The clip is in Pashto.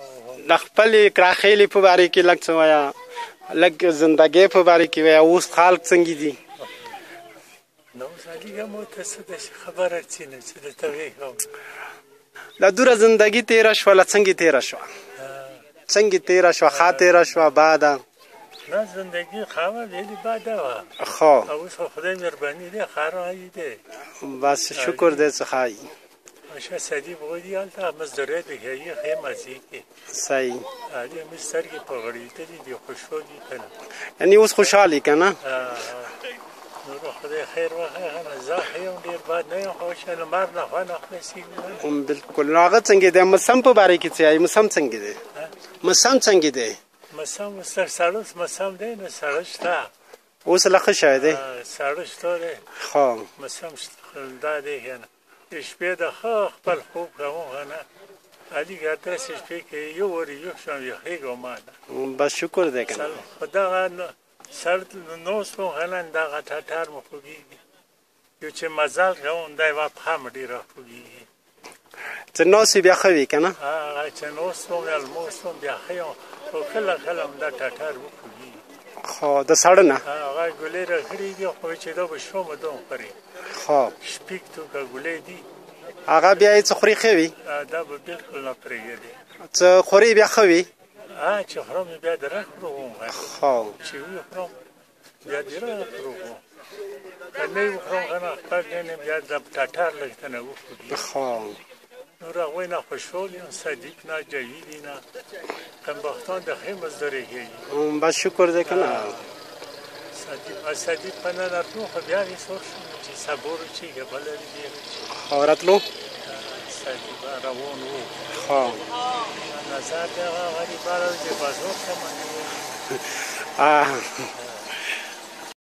د خپلې کراخېلې په باره کې لږ څه وایه، لږ زندګۍ په باره کې وایه، اوس خلک څنګه دي؟ نو اوس هغه مو ته څه داسې خبره څینه چې درته وایم دا دوره زندګي تېره شوله، څنګه تېره شوه؟ څنګه تېره شوه؟ ښه تېره شوه باده؟ نه زندگی خواه ویلی باده وه خو اوس خو خدای مهرباني دی ښه راغلی دی بس شکر دی چې ښه وي. ماشه سدي بغدي هلته مزدورۍ د ښایي ښې مزې کې صحیح. علي مې سترګې په غړېدلې دي خوشحال دي که نه یعنې اوس خوشحال یې که نه؟ نور خدای خیر وکړي زه ښه یم ډېر بد نه یم خو چې لمر نه خوا نه خلاصېږي بلکل. نو هغه څنګه دی؟ موسم په باره کې څه وایي؟ موسم څنګه دی؟ موسم څنګه دی؟ موسم سړه موسم دی نو سړه شته اوس لا ښه شوی دی؟ سړه شته دی خو موسم دا دی که نه د شپې د ښه خپل خوب کوم که نه علي که داسې شپې کې یو ورې یو شم یخېږم ما نه بس شکر دی که نه. خو دغه سرد نوست مو که نه دغه ټټر مو خوږېږي یو چې مزل کوم دی یوه پښه مې ډېره خوږېږي چې ناست وي بیا ښه وي که نه؟ هغه چې نوست وم یا لموست وم بیا ښه یم خو کله کله هم دا ټټر وخوږېږي خو د ساړه نه؟ هغه ګولۍ راخړې دي خو چې دا به شومه دوم خورې خو شپږ توکه ګولۍ دي هغه بیا یې څه خوري ښه وي؟ دا به بلکل نه پرېږدي څه خوري بیا ښه وي؟ چې خورم بیا د رخ روغم خو چې وي خورم بیا د رخ روغم که نه یې وخورم که نه خپل نه بیا د ټټر لږ ته نه وخوري خو نور هغوی نه خوشحال یم صدیق نه جوید نه کمبختان د ښې مزدورۍ کوي بس شکر دی که نه؟ صدیق په نه راتلو خو بیا یې سور شو چې صبر وچی که بله ډېر خو راتلو صدیق روان و خو نظر د هغه غریبانو چې بازار ته منې